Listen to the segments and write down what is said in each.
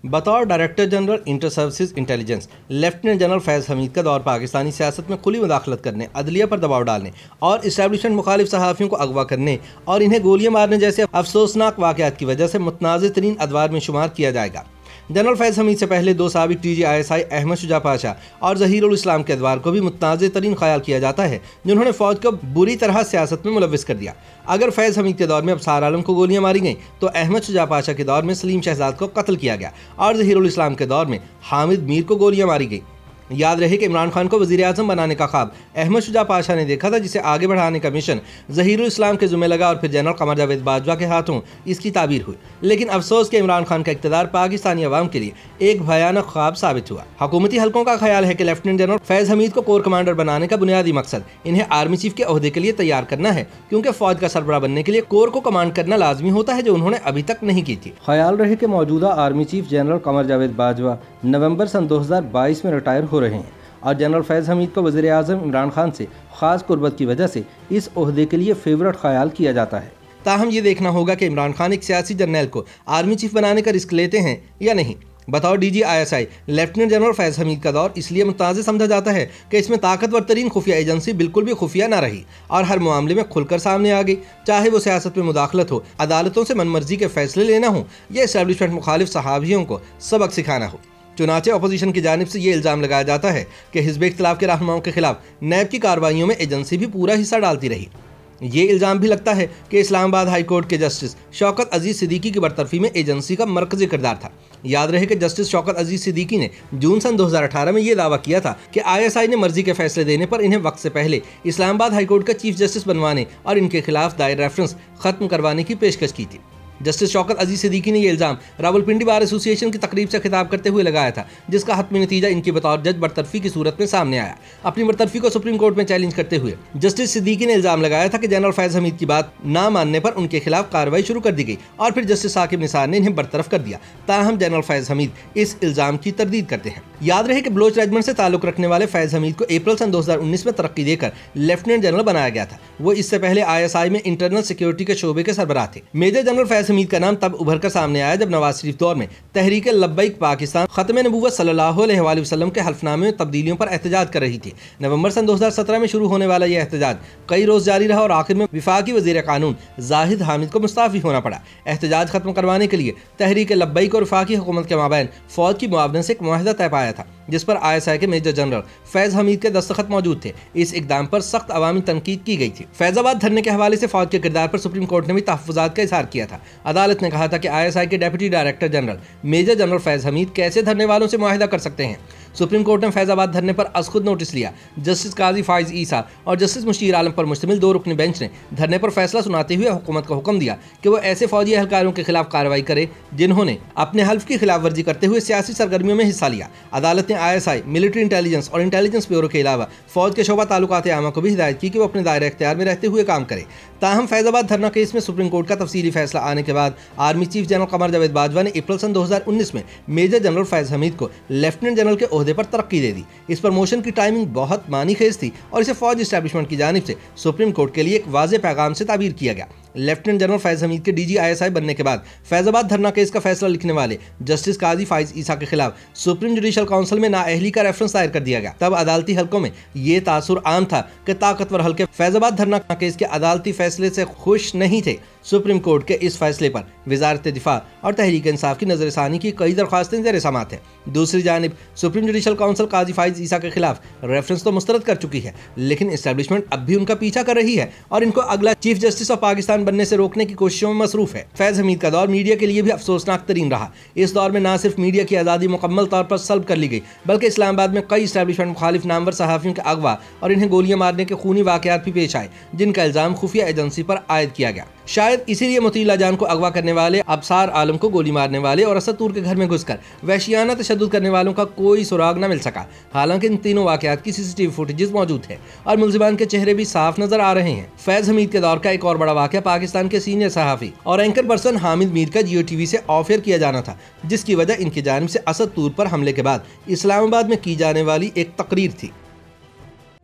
बतौर director general inter services intelligence, lieutenant general Faiz Hameed का दौर पाकिस्तानी सियासत में खुली मुदाखलत करने, अदलिया पर दबाव डालने और इस्टेब्लिशमेंट मुखालिफ सहाफ़ियों को अगवा करने और इन्हें गोलियां मारने जैसे अफसोसनाक वाक़यात की वजह से मुतनाज़ तरीन अदवार में शुमार किया जाएगा। जनरल फैज़ हमीद से पहले दो साबिक TG/ISI अहमद शुजा पाशा और ज़हीरुल इस्लाम के अदवार को भी मुतनाज़ तरीन ख्याल किया जाता है, जिन्होंने फ़ौज को बुरी तरह सियासत में मुलव्विस कर दिया। अगर फैज़ हमीद के दौर में अबसार आलम को गोलियां मारी गईं तो अहमद शुजा पाशा के दौर में सलीम शहजाद को कत्ल किया गया और ज़हीरुल इस्लाम के दौर में हामिद मीर को गोलियां मारी गई। याद रहे कि इमरान खान को वज़ीर आज़म बनाने का ख्वाब अहमद शुजा पाशा ने देखा था, जिसे आगे बढ़ाने का मिशन ज़हीरुल इस्लाम के ज़िम्मे लगा और फिर जनरल कमर जावेद बाजवा के हाथों इसकी ताबीर हुई। लेकिन अफसोस कि इमरान खान का इक़्तिदार पाकिस्तानी अवाम के लिए एक भयानक ख्वाब साबित हुआ। हुकूमती हलकों का ख्याल है कि लेफ्टिनेंट जनरल फैज़ हमीद को कोर कमांडर बनाने का बुनियादी मकसद इन्हें आर्मी चीफ के ओहदे के लिए तैयार करना है, क्योंकि फौज का सरबराह बनने के लिए कोर को कमांड करना लाजमी होता है, जो उन्होंने अभी तक नहीं की थी। ख्याल रहे कि मौजूदा army chief general Qamar Javed Bajwa नवंबर सन 2022 में रिटायर हो रहे हैं और जनरल फैज़ हमीद को वज़ीर आज़म इमरान खान से ख़ास कुर्बत की वजह से इस ओहदे के लिए फेवरेट ख्याल किया जाता है। ताहम ये देखना होगा कि इमरान खान एक सियासी जर्नैल को आर्मी चीफ बनाने का रिस्क लेते हैं या नहीं। बतौर DG/ISI, lieutenant general Faiz Hameed का दौर इसलिए मुतनाज़ समझा जाता है कि इसमें ताकतवर तरीन खुफिया एजेंसी बिल्कुल भी खुफिया ना रही और हर मामले में खुलकर सामने आ गई, चाहे वो सियासत में मुदाखलत हो, अदालतों से मनमर्जी के फैसले लेना हो या इस्टेब्लिशमेंट मुखालिफ सहाफ़ियों को सबक सिखाना हो। चुनाचे अपोजिशन की जानिब से ये इल्ज़ाम लगाया जाता है कि हिज़्ब इख्तिलाफ के रहनुमाओं के खिलाफ नैब की कार्रवाइयों में एजेंसी भी पूरा हिस्सा डालती रही। ये इल्ज़ाम भी लगता है कि इस्लामाबाद हाई कोर्ट के जस्टिस शौकत अजीज़ सिद्दीकी की बरतरफी में एजेंसी का मरकज़ी किरदार था। याद रहे कि जस्टिस शौकत अजीज़ सिद्दीकी ने जून सन 2018 में ये दावा किया था कि ISI ने मर्जी के फैसले देने पर इन्हें वक्त से पहले इस्लामाबाद हाई कोर्ट का चीफ जस्टिस बनवाने और इनके खिलाफ दायर रेफरेंस ख़त्म करवाने की पेशकश की थी। जस्टिस शौकत अजीज़ सिद्दीकी ने यह इल्ज़ाम रावलपिंडी बार एसोसिएशन की तकरीब से खिताब करते हुए लगाया था, जिसका हतमी नतीजा इनकी बतौर जज बरतरफी की सूरत में सामने आया। अपनी बरतरफी को सुप्रीम कोर्ट में चैलेंज करते हुए जस्टिस सिद्दीकी ने इल्ज़ाम लगाया था कि जनरल फैज़ हमीद की बात ना मानने पर उनके खिलाफ कार्रवाई शुरू कर दी गई और फिर जस्टिस साकिब निसार ने इन्हें बरतरफ कर दिया। ताहम जनरल फैज़ हमीद इस इल्ज़ाम की तरदीद करते हैं। याद रहे कि बलोच रेजिमेंट से ताल्लुक रखने वाले फैज़ हमीद को अप्रैल सन 2019 में तरक्की देकर लेफ्टिनेंट जनरल बनाया गया था। वो इससे पहले ISI में इंटरनल सिक्योरिटी के शोबे के सरबराह थे। मेजर जनरल फैज़ हमीद का नाम तब उभर कर सामने आया जब नवाज शरीफ दौर में तहरीक लब्बैक पाकिस्तान खत्म नबूवत सल्लल्लाहु अलैहि वसल्लम के हल्फनामे में तब्दीलियों पर एहतजाज कर रही थी। नवंबर सन 2017 में शुरू होने वाला यह एहतजाज कई रोज जारी रहा और आखिर में विफाकी वज़ीर कानून जाहिद हामिद को मुस्ताफ़ी होना पड़ा। एहतजाज खत्म करवाने के लिए तहरीक लब्बैक और वफाकी हुकूमत के माबैन फौज की मुआवनत से एक मुआहदा तय पाया था, जिस पर ISI के मेजर जनरल फैज़ हमीद के दस्तखत मौजूद थे। इस इकदाम पर सख्त अवामी तनकीद की गई थी। फैज़ाबाद धरने के हवाले से फौज के किरदार पर सुप्रीम कोर्ट ने भी तहफ़्फ़ुज़ात का इज़हार किया था। अदालत ने कहा था कि ISI के deputy director general major general Faiz Hameed कैसे धरने वालों से मुआहिदा कर सकते हैं। सुप्रीम कोर्ट ने फैज़ाबाद धरने पर अज़खुद नोटिस लिया। जस्टिस काजी फ़ाइज़ ईसा और जस्टिस मुशीर आलम पर मुश्तमिल 2 रुकनी बेंच ने धरने पर फैसला सुनाते हुए हुकूमत को हुक्म दिया कि वो ऐसे फौजी एहलकारों के खिलाफ कार्रवाई करे जिन्होंने अपने हल्फ की खिलाफ वर्जी करते हुए सियासी सरगर्मियों में हिस्सा लिया। अदालत ने ISI, मिलिट्री इंटेलिजेंस और इंटेलिजेंस ब्यूरो के अलावा फौज के शोबा ताल्लुकात आमा को भी हिदायत की कि वो अपने दायरे इख्तियार में रहते हुए काम करे। ताहम फैज़ाबाद धरना केस में सुप्रीम कोर्ट का तफसीली फैसला आने के बाद army chief general Qamar Javed Bajwa ने अप्रैल सन 2019 में मेजर जनरल फैज़ हमीद को लेफ्टिनेंट जनरल के ओहदे पर तरक्की दे दी। इस प्रमोशन की टाइमिंग बहुत मानी खेज थी और इसे फौज इस्टेब्लिशमेंट की जानिब से सुप्रीम कोर्ट के लिए एक वाज़ेह पैगाम से ताबीर किया गया। लेफ्टिनेंट जनरल फैज़ हमीद के DG/ISI बनने के बाद फैज़ाबाद धरना केस का फैसला लिखने वाले जस्टिस काजी फ़ाइज़ ईसा के खिलाफ सुप्रीम जुडिशल काउंसिल में नाअहली का रेफरेंस दायर कर दिया गया। तब अदालती हलकों में ये तासुर आम था कि ताकतवर हल्के फैज़ाबाद धरना केस के अदालती फैसले से खुश नहीं थे। सुप्रीम कोर्ट के इस फैसले पर वजारत दिफा और तहरीक इंसाफ की नजरसानी की कई दरख्वास्तें ज़ेर समाअत हैं। दूसरी जानिब supreme judicial council Qazi Faez Isa के खिलाफ रेफरेंस तो मुस्तरद कर चुकी है, लेकिन इस्टेब्लिशमेंट अब भी उनका पीछा कर रही है और इनको अगला चीफ जस्टिस ऑफ पाकिस्तान बनने से रोकने की कोशिशों में मसरूफ है। फैज़ हमीद का दौर मीडिया के लिए भी अफसोसनाक तरीन रहा। इस दौर में न सिर्फ मीडिया की आज़ादी मुकम्मल तौर पर सल्ब कर ली गई, बल्कि इस्लामाबाद में कई इस्टेब्लिशमेंट मुखालिफ नामवर सहाफ़ियों के अगवा और इन्हें गोलियां मारने के खूनी वाक़यात भी पेश आए, जिनका इल्ज़ाम खुफिया एजेंसी पर आयद किया गया। शायद इसीलिए मोतीला जान को अगवा करने वाले, अबसार आलम को गोली मारने वाले और असद तूर के घर में घुसकर वहशियाना तशद्दुद करने वालों का कोई सुराग न मिल सका। हालांकि इन तीनों वाक़यात की CCTV फुटेजेस मौजूद है और मुल्ज़िमान के चेहरे भी साफ नजर आ रहे हैं। फैज़ हमीद के दौर का एक और बड़ा वाक़या पाकिस्तान के सीनियर सहाफ़ी और एंकर पर्सन हामिद मीर का Jio TV से ऑफ एयर किया जाना था, जिसकी वजह इनकी जानिब से असद तूर पर हमले के बाद इस्लामाबाद में की जाने वाली एक तकरीर थी।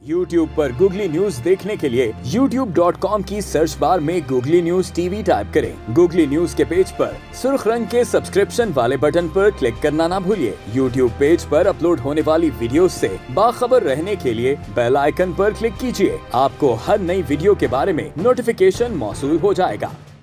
YouTube पर गूगली न्यूज देखने के लिए youtube.com की सर्च बार में गूगली न्यूज टीवी टाइप करें। गूगली न्यूज के पेज पर सुर्ख रंग के सब्सक्रिप्शन वाले बटन पर क्लिक करना ना भूलिए। YouTube पेज पर अपलोड होने वाली वीडियो से बाखबर रहने के लिए बेल आइकन पर क्लिक कीजिए। आपको हर नई वीडियो के बारे में नोटिफिकेशन मौसूल हो जाएगा।